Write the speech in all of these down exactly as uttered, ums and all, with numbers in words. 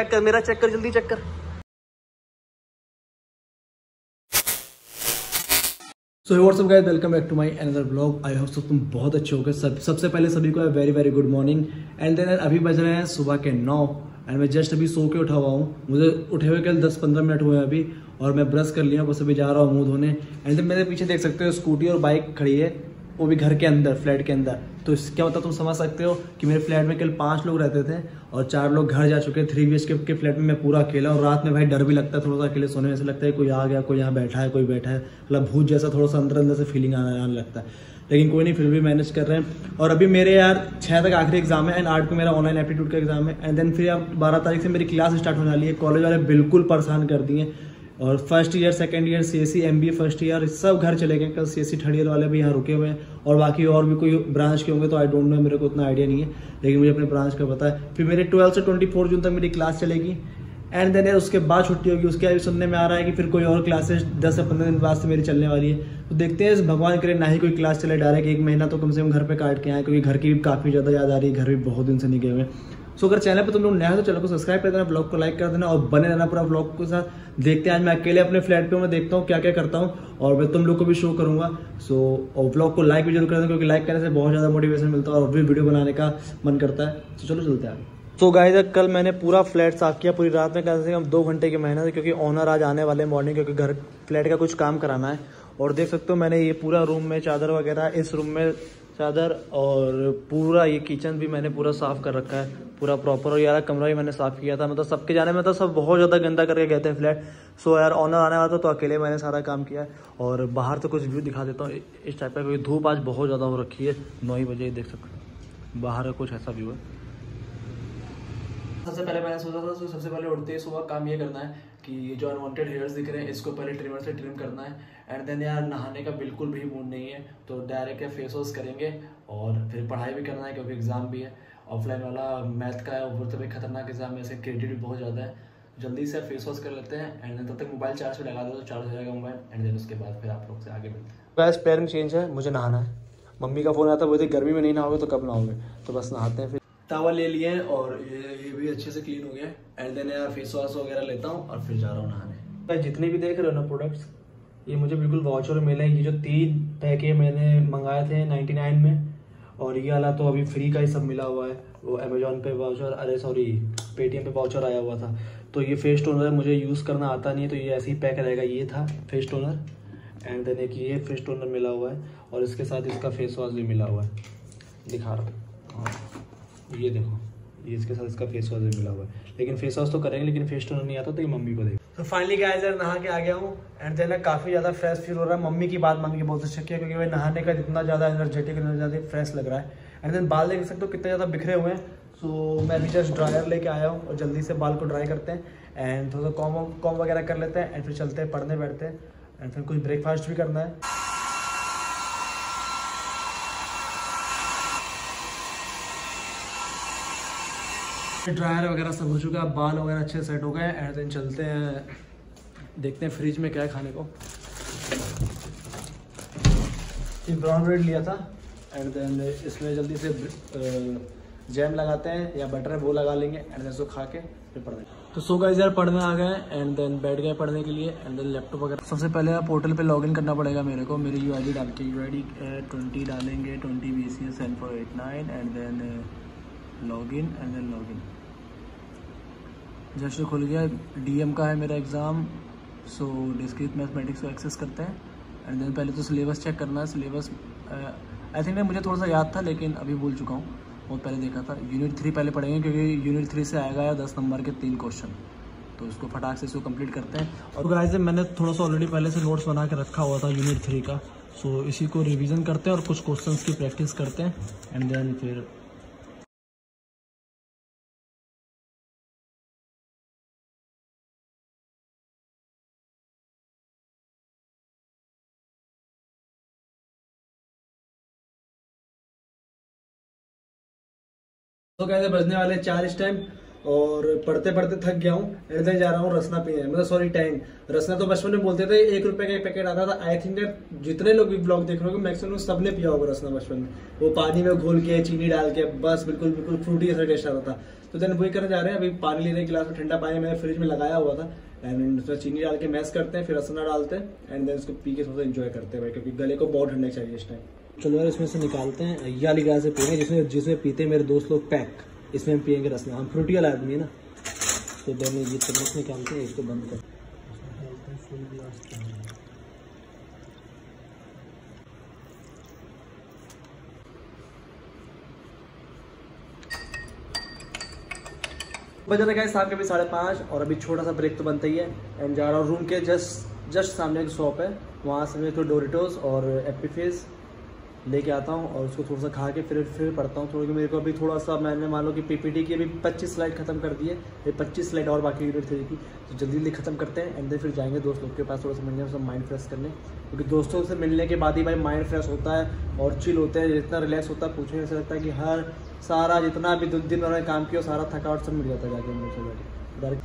Check कर, मेरा check कर, जल्दी चेक कर। So what's up guys, welcome back to my another blog. I hope so तुम बहुत अच्छे हो गए। सब सबसे पहले सभी को very very good morning. And then अभी बज रहे हैं सुबह के नौ एंड मैं जस्ट अभी सो के उठा हुआ हूँ। मुझे उठे हुए कल दस पंद्रह मिनट हुए हैं अभी, और मैं ब्रश कर लिया, बस अभी जा रहा हूँ मुंह धोने। एंड देन मेरे पीछे देख सकते हो स्कूटी और बाइक खड़ी है, वो भी घर के अंदर, फ्लैट के अंदर। तो इस क्या होता है तुम समझ सकते हो कि मेरे फ्लैट में कल पांच लोग रहते थे और चार लोग घर जा चुके हैं। Three B H K flat में मैं पूरा अकेला, और रात में भाई डर भी लगता है थोड़ा सा, अकेले सोने में ऐसा लगता है कोई आ गया, कोई यहाँ बैठा है, कोई बैठा है, मतलब भूत जैसा थोड़ा सा अंदर अंदर से फीलिंग आने आने लगता है। लेकिन कोई नहीं, फिर भी मैनेज कर रहे हैं। और अभी मेरे यार छः तक आखिरी एग्जाम है एंड आठ को मेरा ऑनलाइन एप्टीट्यूड का एग्जाम है। एंड देन फिर अब बारह तारीख से मेरी क्लास स्टार्ट होने वाली है। कॉलेज वाले बिल्कुल परेशान कर दिए, और first year, second year, CSC, MBA first year, सब घर चले गए। कल सीएससी थर्ड ईयर वाले भी यहाँ रुके हुए हैं, और बाकी और भी कोई ब्रांच के होंगे तो आई डोंट नो, मेरे को उतना आइडिया नहीं है, लेकिन मुझे अपने ब्रांच का पता है। फिर मेरे ट्वेल्थ से ट्वेंटी फोर जून तक मेरी क्लास चलेगी। एंड देन उसके बाद छुट्टी होगी। उसके अभी सुनने में आ रहा है कि फिर कोई और क्लासेस दस से पंद्रह दिन बाद से मेरी चलने वाली है। तो देखते हैं, भगवान करे ना ही कोई क्लास चले, डायरेक्ट एक महीना तो कम से कम घर पे काट के आए, क्योंकि घर की भी काफ़ी ज़्यादा याद आ रही है। घर भी बहुत दिन से नहीं गए हुए। सो अगर चैनल पे तुम लोग नए हो तो चैनल को सब्सक्राइब कर देना, ब्लॉग को लाइक कर देना और बने रहना पूरा ब्लॉग के साथ। देखते हैं आज मैं अकेले अपने फ्लैट पे मैं देखता हूँ क्या क्या करता हूँ, और मैं तुम लोग को भी शो करूंगा। सो और ब्लॉग को लाइक भी जरूर कर देना, क्योंकि लाइक करने से बहुत ज़्यादा मोटिवेशन मिलता है और भी वीडियो बनाने का मन करता है। तो चलो चलते हैं आगे। तो गाइस कल मैंने पूरा फ्लैट साफ किया, पूरी रात में कम से कम दो घंटे की मेहनत है, क्योंकि ओनर आज आने वाले मॉर्निंग, क्योंकि घर फ्लैट का कुछ काम कराना है। और देख सकते हो मैंने ये पूरा रूम में चादर वगैरह, इस रूम में चादर, और पूरा ये किचन भी मैंने पूरा साफ कर रखा है पूरा प्रॉपर। और यार कमरा भी मैंने साफ किया था, मतलब सबके जाने में तो सब बहुत ज़्यादा गंदा करके गए थे फ्लैट। सो यार ऑनर आने वाला था तो अकेले मैंने सारा काम किया। और बाहर तो कुछ व्यू दिखा देता हूँ इस टाइप का, क्योंकि धूप आज बहुत ज़्यादा हो रखी है। नौ ही बजे देख सकते हो बाहर का कुछ ऐसा व्यू है। सबसे पहले मैंने सोचा था तो सबसे पहले उठते ही सुबह काम ये करना है कि ये जो अनवांटेड हेयर्स दिख रहे हैं इसको पहले ट्रिमर से ट्रिम करना है। एंड देन यार नहाने का बिल्कुल भी मूड नहीं है, तो डायरेक्ट फेस वॉश करेंगे और फिर पढ़ाई भी करना है, क्योंकि एग्जाम भी है ऑफलाइन वाला, मैथ का है, वो तो भी खतरनाक एग्जाम है, ऐसे क्रेडिट भी बहुत ज़्यादा है। जल्दी से फेस वॉश कर लेते हैं एंड देन तब तक मोबाइल चार्ज पे लगा दो तो चार्ज हो जाएगा मोबाइल। एंड देन उसके बाद फिर आप लोग से आगे मिलते हैं। बस पैर में चेंज है, मुझे नहाना है। मम्मी का फ़ोन आता है, बोलते गर्मी में नहीं नहाओगे तो कब नहाओगे, तो बस नहाते हैं। फिर तावा ले लिए हैं और ये ये भी अच्छे से क्लीन हो गया। एंड देन यार फेस वॉश वगैरह लेता हूँ और फिर जा रहा हूँ नहाने। भाई जितने भी देख रहे हो ना प्रोडक्ट्स, ये मुझे बिल्कुल वाउचर मिले हैं। ये जो तीन पैक ये मैंने मंगाए थे नाइन्टी नाइन में, और ये वाला तो अभी फ्री का ही सब मिला हुआ है। वो अमेजोन पे वाउचर, अरे सॉरी पेटीएम पे वाउचर आया हुआ था। तो ये फेस टोनर है, मुझे यूज़ करना आता नहीं है, तो ये ऐसे ही पैक रहेगा। ये था फेस टोनर। एंड देन एक ये फेस टोनर मिला हुआ है, और इसके साथ इसका फेस वॉश भी मिला हुआ है, दिखा रहा हूँ। ये देखो, ये इसके साथ इसका फेस वॉश भी मिला हुआ है। लेकिन फेस वॉश तो करेंगे, लेकिन फेस टोनर नहीं आता, तो ये मम्मी को देख। तो फाइनली गाइस यार नहा के आ गया हूँ। एंड देन काफ़ी ज़्यादा फ्रेश फील हो रहा है। मम्मी की बात मान के बहुत अच्छा किया, क्योंकि भाई नहाने का जितना ज़्यादा एनर्जेटिक, इतना ज़्यादा फ्रेश लग रहा है। एंड देन बाल देख सकते हो कितने ज़्यादा बिखरे हुए हैं। सो मैं भी जस्ट ड्रायर लेके आया हूँ, और जल्दी से बाल को ड्राई करते हैं एंड थोड़ा सा कॉम कॉम वगैरह कर लेते हैं। एंड फिर चलते हैं पढ़ने बैठते हैं, एंड फिर कुछ ब्रेकफास्ट भी करना है। ड्रायर वगैरह सब हो चुका है, बाल वगैरह अच्छे सेट हो गए। एंड देन चलते हैं, देखते हैं फ्रिज में क्या है खाने को। ये ब्राउन ब्रेड लिया था, एंड देन इसमें जल्दी से जैम लगाते हैं या बटर है वो लगा लेंगे। एंड देन इसको खा के फिर पढ़ने। तो सो गाइस यार पढ़ने आ गए एंड देन बैठ गए पढ़ने के लिए। एंड देन लैपटॉप वगैरह, सबसे पहले यार पोर्टल पे लॉगिन करना पड़ेगा मेरे को। मेरी यू आई डी डाल के, यू आई डी ट्वेंटी डालेंगे, twenty B C S N four eight nine, and then login and then login. Just खुल गया। डीएम का है मेरा एग्ज़ाम, सो डिस्क्रीट मैथमेटिक्स को एक्सेस करते हैं। एंड देन पहले तो सिलेबस चेक करना है। सिलेबस आई थिंक मुझे थोड़ा सा याद था, लेकिन अभी भूल चुका हूँ, बहुत पहले देखा था। यूनिट थ्री पहले पढ़ेंगे, क्योंकि यूनिट थ्री से आएगा या दस नंबर के तीन क्वेश्चन, तो इसको फटाक से इसको कंप्लीट करते हैं। और गाइस मैंने थोड़ा सा ऑलरेडी पहले से नोट्स बना के रखा हुआ था यूनिट थ्री का, सो इसी को रिवीजन करते हैं और कुछ क्वेश्चन की प्रैक्टिस करते हैं। एंड देन फिर तो कहते बजने वाले चार इस टाइम, और पढ़ते पढ़ते थक गया हूँ एंड देन जा रहा हूँ रसना पीने, मतलब सॉरी टैंग। रसना तो बचपन में बोलते थे, एक रुपए का एक पैकेट आता था। आई थिंक जितने लोग भी ब्लॉग देख रहे हो मैक्सिमम सबने पिया होगा रसना बचपन में। वो पानी में घोल के चीनी डाल के बस बिल्कुल बिल्कुल फ्रूटी जैसा टेस्ट आता था। तो देन वही करने जा रहे हैं। अभी पानी लेने गिलास में ठंडा पानी मैंने फ्रिज में लगाया हुआ था एंड उसमें चीनी डाल के मैश करते हैं, फिर रसना डालते हैं एंड देन उसको पी के थोड़ा एंजॉय करते हैं भाई, क्योंकि गले को बहुत ठंडा चाहिए इस टाइम। चलो यार इसमें से निकालते हैं, ये वाली गिलास से पियेंगे जिसमें जिसमें पीते हैं मेरे दोस्त लोग पैक, इसमें हम पियेंगे रसना। हम फ्रूटी वाला आदमी है ना, तो देन ये चम्मच निकालते हैं, इसको बंद कर बजा रहा है शाम के भी साढ़े पाँच और अभी छोटा सा ब्रेक तो बनता ही है एंड जा रहा हूँ रूम के जस्ट जस्ट सामने एक शॉप है, वहाँ से मैं तो डोरिटोस और एप्पी फिज लेके आता हूँ और उसको थोड़ा सा खा के फिर फिर पढ़ता हूँ थोड़ा। मेरे को अभी थोड़ा सा मैंने मान लो कि पीपीटी की अभी पच्चीस स्लाइड खत्म कर दी है, ये पच्चीस स्लाइड और बाकी यूनिट थ्री की, तो जल्दी जल्दी खत्म करते हैं एंड देन फिर जाएंगे दोस्त लोग के पास थोड़ा सा मिलने, सब माइंड फ्रेश करने, क्योंकि दोस्तों से मिलने के बाद ही भाई माइंड फ्रेश होता है और चिल होते हैं, जितना रिलैक्स होता है पूछने ऐसा लगता है कि हर सारा जितना भी दिन भर में काम किया सारा थकावट सब मिल जाता है जाके मुझसे जाके।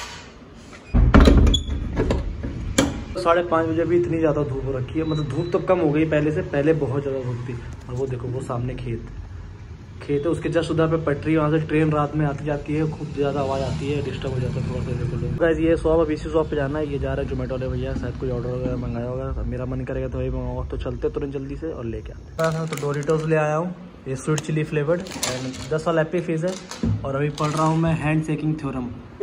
साढ़े पाँच बजे भी इतनी ज़्यादा धूप हो रखी है, मतलब धूप तो कम हो गई पहले से, पहले बहुत ज़्यादा धूप थी। और वो देखो वो सामने खेत खेत है, उसके जस्ट उधर पे पटरी, वहाँ से ट्रेन रात में आती जाती है, खूब ज़्यादा आवाज़ आती है, डिस्टर्ब हो जाता है थोड़ा सा। देखो लोग गाइस ये शॉप अब इसी शॉप पे जाना है, ये जा रहा है जोमेटो वाले भैया, शायद कोई ऑर्डर वगैरह मंगाया होगा, मेरा मन करेगा तो वही मंगाऊंगा। तो चलते तुरंत जल्दी से और लेके आते। तो डोरिटोस ले आया हूँ, ये स्वीट चिली फ्लेवर्ड एंड दस वाला एप्पी फिज है और अभी पढ़ रहा हूँ मैं हैंड शेकिंग थ्योरम।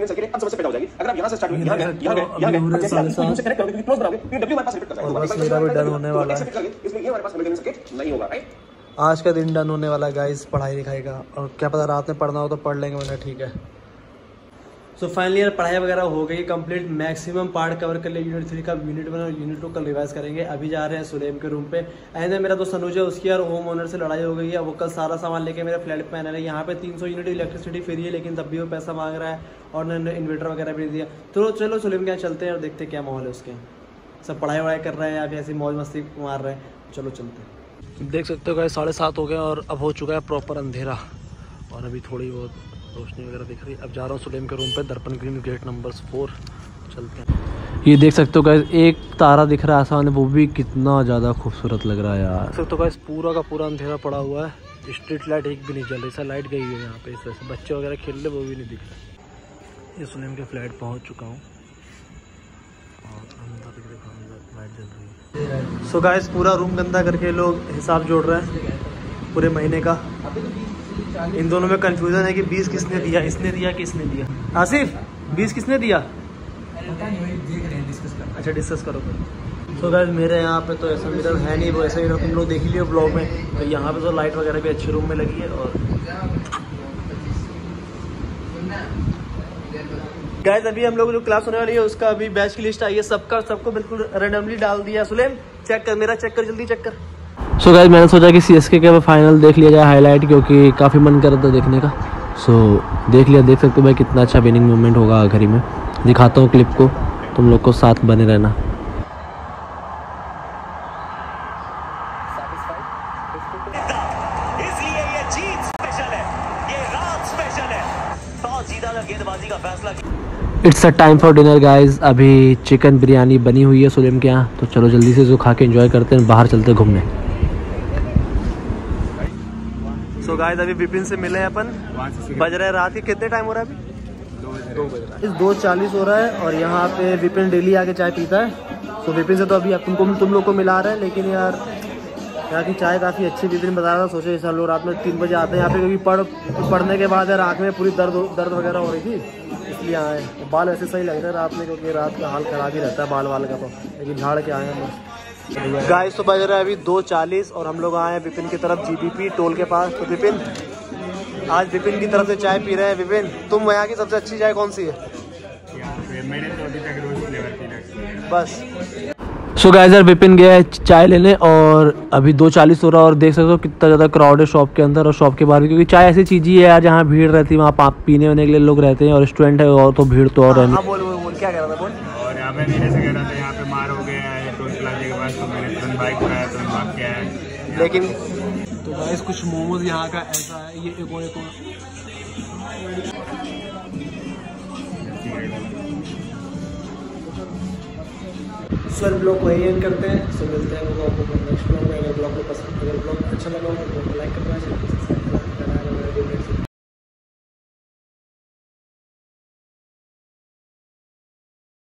बस मेरा भी डन होने वाला है, आज का दिन डन होने वाला गाइस पढ़ाई लिखाई का, और क्या पता रात में पढ़ना हो तो पढ़ लेंगे, वरना ठीक है। सो फाइनली यार पढ़ाई वगैरह हो गई कंप्लीट, मैक्सिमम पार्ट कवर कर लिया यूनिट थ्री का, यूनिट वन और यूनिट टू कल रिवाइज करेंगे। अभी जा रहे हैं सुलेम के रूम पे एंड मेरा दोस्त अनुज है, उसकी यार होम ओनर से लड़ाई हो गई है, वो कल सारा सामान लेके मेरे फ्लैट पे आने लगे। यहाँ पे तीन सौ यूनिट इलेक्ट्रिसिटी फ्री है लेकिन तब भी वो पैसा मांग रहा है और उन्होंने इन्वर्टर वगैरह भी दिया। तो चलो सुलेम के यहाँ चलते हैं और देखते हैं क्या माहौल है उसके, सब पढ़ाई वढ़ाई कर रहे हैं या फिर ऐसी मौज मस्ती मार रहे हैं। चलो चलते हैं। देख सकते हो गाइस साढ़े सात हो गए और अब हो चुका है प्रॉपर अंधेरा और अभी थोड़ी बहुत रोशनी वगैरह दिख रही है। अब जा रहा हूँ सुलेम के रूम पे, दर्पण ग्रीन गेट नंबर फोर, चलते हैं। ये देख सकते हो गाइस एक तारा दिख रहा है आसमान में, वो भी कितना ज़्यादा खूबसूरत लग रहा है यार। देख सकते हो गाइस पूरा का पूरा अंधेरा पड़ा हुआ है, स्ट्रीट लाइट एक भी नहीं चल रही, सर लाइट गई है यहाँ पे, इस वजह से बच्चे वगैरह खेल रहे वो भी नहीं दिख रहे। ये सुलेम के फ्लैट पहुँच चुका हूँ और अंदर देखो अंदर लाइट जल रही है। सो गाइस पूरा रूम गंदा करके लोग हिसाब जोड़ रहे हैं पूरे महीने का। इन दोनों में कंफ्यूजन है कि बीस किसने दिया, इसने दिया कि इसने दिया। आसिफ बीस किसने दिया? पता नहीं, देख रहे हैं, डिस्कस कर। अच्छा डिस्कस करो। सो गाइस मेरे यहाँ पे तो ऐसा मिरर है नहीं, वो ऐसा ही तुम लोग देख लियो ब्लॉग में। तो यहाँ पे तो लाइट वगैरह भी अच्छे रूम में लगी है। और गाइस अभी हम लोग जो क्लास होने वाली है उसका अभी बैच की लिस्ट आई है, सबका सबको बिल्कुल रैंडमली डाल दिया। सुलेम चेक कर, मेरा चेक कर, जल्दी चेक कर। सो गाइस मैंने सोचा कि सीएसके का फाइनल देख लिया जाए हाईलाइट, क्योंकि काफ़ी मन कर रहा था देखने का। सो so, देख लिया, देख सकते हो भाई कितना अच्छा विनिंग मोमेंट होगा आखिरी में। दिखाता हूँ क्लिप को, तुम लोग को साथ बने रहना। इसलिए ये जीत स्पेशल है, ये रात स्पेशल है, टॉस जीता था, गेंदबाजी का फैसला। It's a time for dinner guys. अभी चिकन बिरयानी बनी हुई है सुलेम के यहाँ, तो चलो जल्दी से जो खा के एंजॉय करते हैं, बाहर चलते घूमने। सो so गाइस अभी विपिन से मिले हैं अपन, बज रहे हैं रात के कितने टाइम हो रहा है अभी? दो बज रहा है, दो चालीस हो रहा है और यहाँ पे विपिन डेली आके चाय पीता है। तो विपिन से तो अभी तुमको तुम लोग को मिला रहा है, लेकिन यार यहाँ की चाय काफ़ी अच्छी विपिन बता रहा था। सोचे इस लोग रात में तीन बजे आते हैं यहाँ पे, क्योंकि पढ़ पढ़ने के बाद यार आँख में पूरी दर्द दर्द वगैरह हो रही थी, इसलिए आए। बाल ऐसे सही लग रहे हैं रात में, क्योंकि रात का हाल ख़राब ही रहता है बाल वाल का, तो लेकिन झाड़ के आए हैं गाइस। तो बज रहा है अभी दो चालीस और हम लोग आए हैं विपिन की तरफ जीबीपी टोल के पास। तो विपिन आज विपिन की तरफ से चाय पी रहे हैं। विपिन तुम यहाँ की सबसे अच्छी चाय कौन सी है? मेरे तो अभी तक रोज फ्लेवर की लगती है बस। सो गाइस यार विपिन गया है चाय लेने और अभी दो चालीस हो रहा है और देख सकते हो कितना ज़्यादा क्राउड है शॉप के अंदर और शॉप के बाहर, क्योंकि चाय ऐसी चीज़ ही है यार जहाँ भीड़ रहती है वहाँ पीने होने के लिए लोग रहते हैं और रेस्टोरेंट है और तो भीड़ तो और रहनी। बोल बोल क्या कह रहा था बोल? और यहाँ पे मेरे से कह रहा था यहाँ पे मार हो गया है टोल प्लाजा के पास, तो मैंने तुरंत बाइक उठाया तुरंत भाग के आया। लेकिन तो गाइस कुछ मोमोज यहाँ का ऐसा है, ये एक और एक सो ब्लॉग को यही एंड करते हैं। सो मिलते हैं ब्लॉग को नेक्स्ट ब्लॉग में। अगर ब्लॉग को पसंद अगर ब्लॉग अच्छा लगा हो तो